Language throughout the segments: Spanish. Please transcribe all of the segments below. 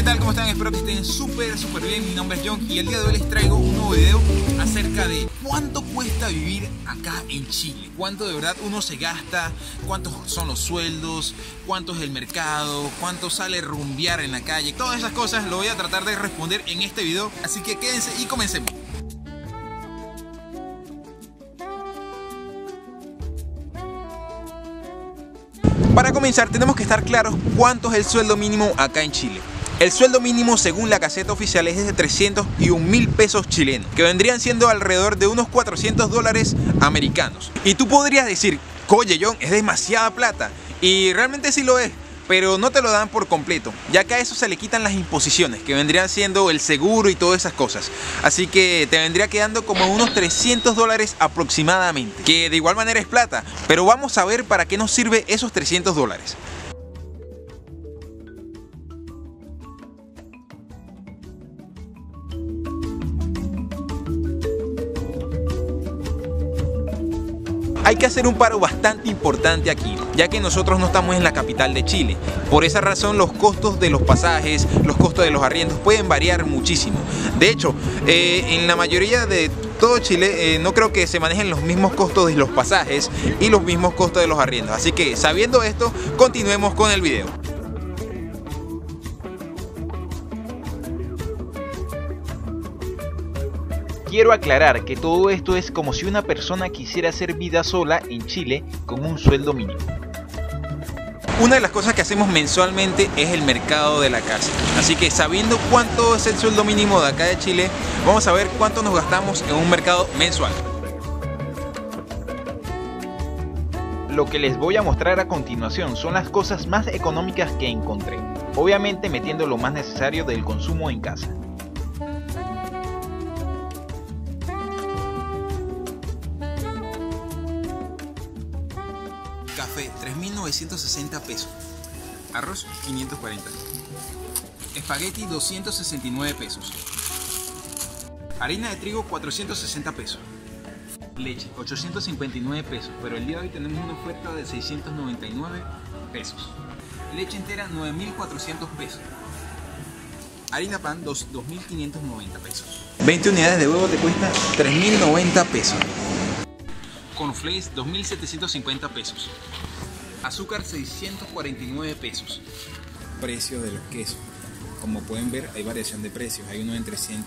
¿qué tal? ¿Cómo están? Espero que estén súper bien. Mi nombre es John y el día de hoy les traigo un nuevo video acerca de cuánto cuesta vivir acá en Chile. Cuánto de verdad uno se gasta, cuántos son los sueldos, cuánto es el mercado, cuánto sale rumbear en la calle. Todas esas cosas lo voy a tratar de responder en este video, así que quédense y comencemos. Para comenzar tenemos que estar claros cuánto es el sueldo mínimo acá en Chile. El sueldo mínimo según la Gaceta Oficial es de 301.000 pesos chilenos, que vendrían siendo alrededor de unos 400 dólares americanos. Y tú podrías decir, oye John, es demasiada plata, y realmente sí lo es, pero no te lo dan por completo, ya que a eso se le quitan las imposiciones, que vendrían siendo el seguro y todas esas cosas. Así que te vendría quedando como unos 300 dólares aproximadamente, que de igual manera es plata, pero vamos a ver para qué nos sirve esos 300 dólares. Hay que hacer un paro bastante importante aquí, ya que nosotros no estamos en la capital de Chile. Por esa razón los costos de los pasajes, los costos de los arriendos pueden variar muchísimo. De hecho, en la mayoría de todo Chile no creo que se manejen los mismos costos de los pasajes y los mismos costos de los arriendos. Así que sabiendo esto, continuemos con el video. Quiero aclarar que todo esto es como si una persona quisiera hacer vida sola en Chile con un sueldo mínimo. Una de las cosas que hacemos mensualmente es el mercado de la casa. Así que sabiendo cuánto es el sueldo mínimo de acá de Chile, vamos a ver cuánto nos gastamos en un mercado mensual. Lo que les voy a mostrar a continuación son las cosas más económicas que encontré. Obviamente metiendo lo más necesario del consumo en casa. Café, 3.960 pesos. Arroz, 540. Espagueti, 269 pesos. Harina de trigo, 460 pesos. Leche, 859 pesos, pero el día de hoy tenemos una oferta de 699 pesos. Leche entera, 9.400 pesos. Harina pan, 2.590 pesos. 20 unidades de huevo te cuesta 3.090 pesos. Cornflakes, 2.750 pesos. Azúcar, 649 pesos. Precios de los quesos. Como pueden ver, hay variación de precios. Hay uno en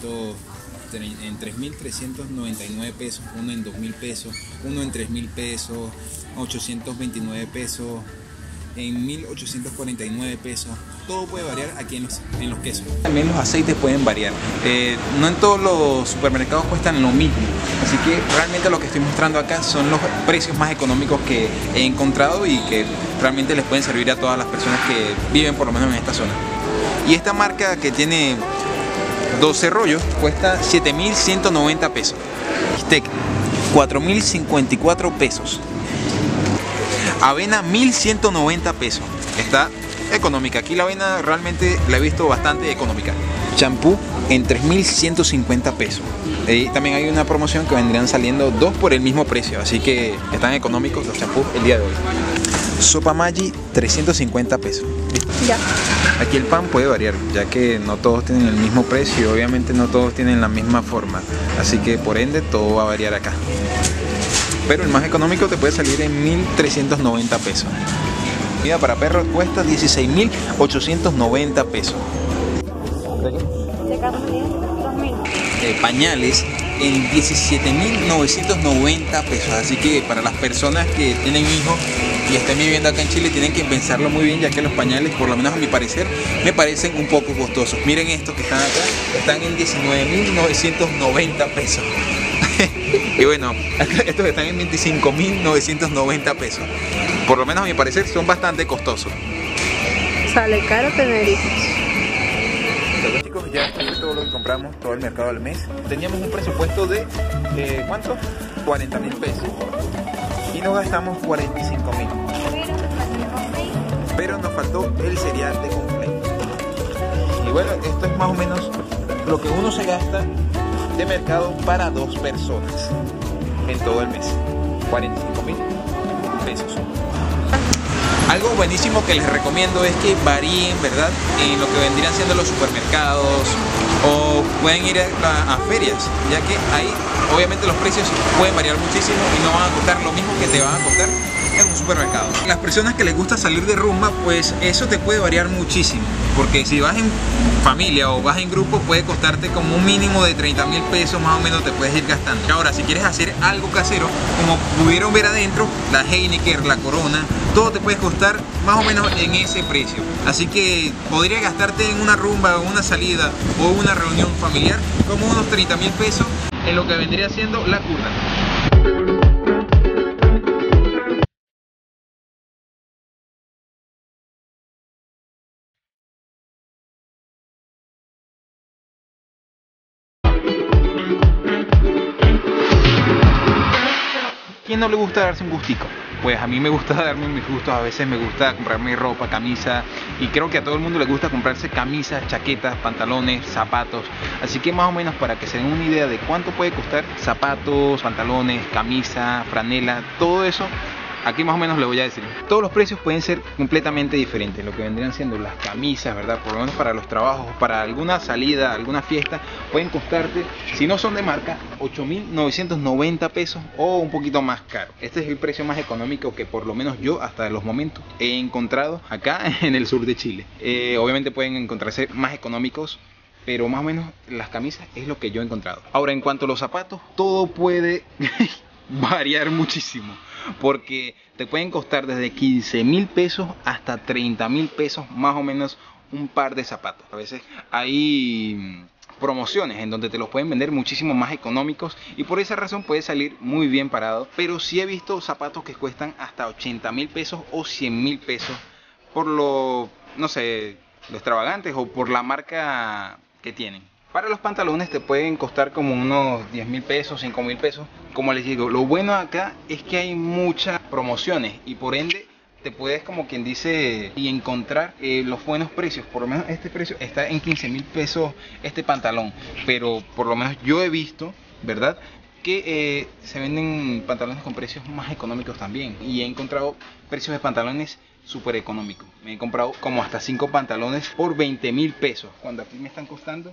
3.399 pesos, uno en 2.000 pesos, uno en 3.000 pesos, 829 pesos, en 1.849 pesos. Todo puede variar aquí en los quesos. También los aceites pueden variar. No en todos los supermercados cuestan lo mismo. Así que realmente lo que estoy mostrando acá son los precios más económicos que he encontrado y que realmente les pueden servir a todas las personas que viven por lo menos en esta zona. Y esta marca que tiene 12 rollos cuesta 7.190 pesos. Bistec, 4.054 pesos. Avena, 1.190 pesos. Está económica. Aquí la avena realmente la he visto bastante económica. Champú en 3.150 pesos. Y también hay una promoción que vendrían saliendo dos por el mismo precio. Así que están económicos los champús el día de hoy. Sopa Maggi, 350 pesos. ¿Listo? Ya. Aquí el pan puede variar, ya que no todos tienen el mismo precio y obviamente no todos tienen la misma forma. Así que por ende todo va a variar acá. Pero el más económico te puede salir en 1.390 pesos. Comida para perros cuesta 16.890 pesos. Pañales en 17.990 pesos. Así que para las personas que tienen hijos y estén viviendo acá en Chile tienen que pensarlo muy bien, ya que los pañales, por lo menos a mi parecer, me parecen un poco costosos. Miren estos que están acá, están en 19.990 pesos. Y bueno, estos están en 25.990 pesos. Por lo menos a mi parecer son bastante costosos. Sale caro tener hijos. Bueno, chicos, ya está todo lo que compramos, todo el mercado del mes. Teníamos un presupuesto de ¿cuánto? 40.000 pesos. Y nos gastamos 45.000. Pero nos faltó el cereal de cornflakes. Y bueno, esto es más o menos lo que uno se gasta de mercado para dos personas en todo el mes. 45.000 pesos. Algo buenísimo que les recomiendo es que varíen, ¿verdad?, en lo que vendrían siendo los supermercados, o pueden ir a ferias, ya que ahí obviamente los precios pueden variar muchísimo y no van a costar lo mismo que te van a costar en un supermercado. Las personas que les gusta salir de rumba, pues eso te puede variar muchísimo, porque si vas en familia o vas en grupo puede costarte como un mínimo de 30.000 pesos más o menos te puedes ir gastando. Ahora, si quieres hacer algo casero, como pudieron ver adentro, la Heineken, la Corona, todo te puede costar más o menos en ese precio. Así que podría gastarte en una rumba o una salida o una reunión familiar como unos 30.000 pesos en lo que vendría siendo la curda. ¿Quién no le gusta darse un gustico? Pues a mí me gusta darme mis gustos, a veces me gusta comprarme ropa, camisa, y creo que a todo el mundo le gusta comprarse camisas, chaquetas, pantalones, zapatos. Así que más o menos para que se den una idea de cuánto puede costar zapatos, pantalones, camisa, franela, todo eso, aquí más o menos le voy a decir. Todos los precios pueden ser completamente diferentes, lo que vendrían siendo las camisas, ¿verdad? Por lo menos para los trabajos, para alguna salida, alguna fiesta, pueden costarte, si no son de marca, 8.990 pesos o un poquito más caro. Este es el precio más económico que por lo menos yo hasta los momentos he encontrado acá en el sur de Chile. Obviamente pueden encontrarse más económicos, pero más o menos las camisas es lo que yo he encontrado. Ahora, en cuanto a los zapatos, todo puede variar muchísimo, porque te pueden costar desde 15.000 pesos hasta 30.000 pesos más o menos un par de zapatos. A veces hay promociones en donde te los pueden vender muchísimo más económicos y por esa razón puedes salir muy bien parado. Pero sí he visto zapatos que cuestan hasta 80.000 pesos o 100.000 pesos por lo, no sé, lo extravagantes o por la marca que tienen. Para los pantalones te pueden costar como unos 10.000 pesos, 5.000 pesos. Como les digo, lo bueno acá es que hay muchas promociones y por ende te puedes, como quien dice, y encontrar los buenos precios. Por lo menos este precio está en 15.000 pesos este pantalón, pero por lo menos yo he visto, ¿verdad?, que se venden pantalones con precios más económicos también, y he encontrado precios de pantalones súper económicos. Me he comprado como hasta 5 pantalones por 20.000 pesos, cuando aquí me están costando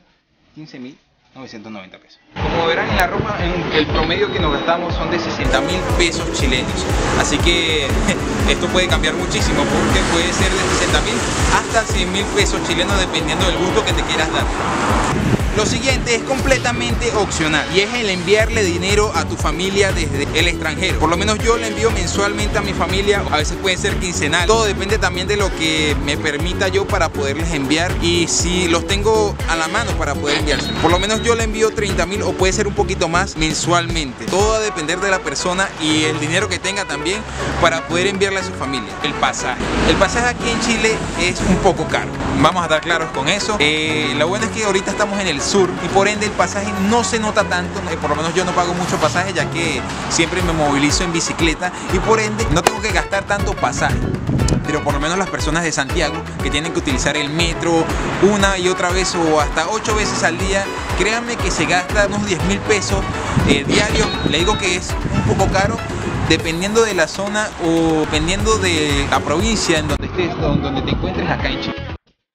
15.990 pesos. Como verán, en la ropa el promedio que nos gastamos son de 60.000 pesos chilenos. Así que esto puede cambiar muchísimo, porque puede ser de 60.000 hasta 100.000 pesos chilenos dependiendo del gusto que te quieras dar. Lo siguiente es completamente opcional y es el enviarle dinero a tu familia desde el extranjero. Por lo menos yo le envío mensualmente a mi familia, a veces puede ser quincenal. Todo depende también de lo que me permita yo para poderles enviar y si los tengo a la mano para poder enviarse. Por lo menos yo le envío 30.000 o puede ser un poquito más mensualmente. Todo va a depender de la persona y el dinero que tenga también para poder enviarle a su familia. El pasaje. El pasaje aquí en Chile es un poco caro. Vamos a estar claros con eso. Lo bueno es que ahorita estamos en el sur y por ende el pasaje no se nota tanto. Por lo menos yo no pago mucho pasaje, ya que siempre me movilizo en bicicleta y por ende no tengo que gastar tanto pasaje. Pero por lo menos las personas de Santiago que tienen que utilizar el metro una y otra vez o hasta 8 veces al día, créanme que se gasta unos 10.000 pesos diarios. Le digo que es un poco caro dependiendo de la zona o dependiendo de la provincia en donde estés, donde te encuentres acá en Chile.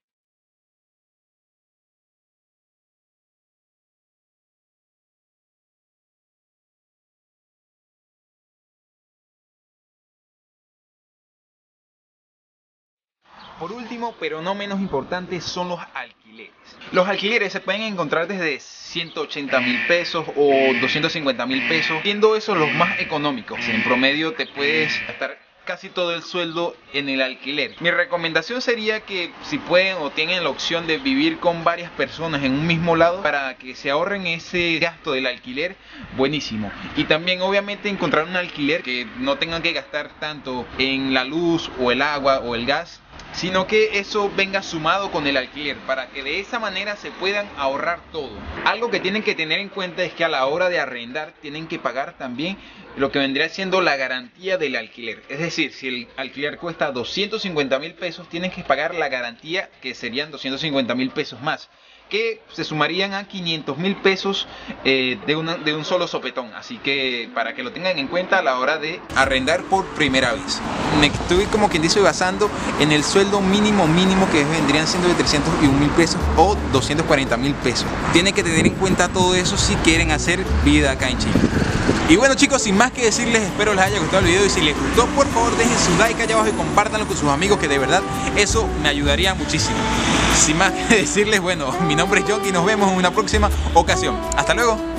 Por último, pero no menos importante, son los alquileres. Los alquileres se pueden encontrar desde 180.000 pesos o 250.000 pesos, siendo esos los más económicos. En promedio te puedes gastar casi todo el sueldo en el alquiler. Mi recomendación sería que si pueden o tienen la opción de vivir con varias personas en un mismo lado para que se ahorren ese gasto del alquiler, buenísimo. Y también obviamente encontrar un alquiler que no tengan que gastar tanto en la luz o el agua o el gas, sino que eso venga sumado con el alquiler para que de esa manera se puedan ahorrar todo. Algo que tienen que tener en cuenta es que a la hora de arrendar tienen que pagar también lo que vendría siendo la garantía del alquiler. Es decir, si el alquiler cuesta 250.000 pesos, tienen que pagar la garantía, que serían 250.000 pesos más, que se sumarían a 500.000 pesos de un solo sopetón. Así que para que lo tengan en cuenta a la hora de arrendar por primera vez. Me estoy, como quien dice, basando en el sueldo mínimo que vendrían siendo de 301.000 pesos o 240.000 pesos. Tienen que tener en cuenta todo eso si quieren hacer vida acá en Chile. Y bueno, chicos, sin más que decirles, espero les haya gustado el video, y si les gustó, por favor dejen su like allá abajo y compártanlo con sus amigos, que de verdad eso me ayudaría muchísimo. Sin más que decirles, bueno, mi nombre es John y nos vemos en una próxima ocasión. Hasta luego.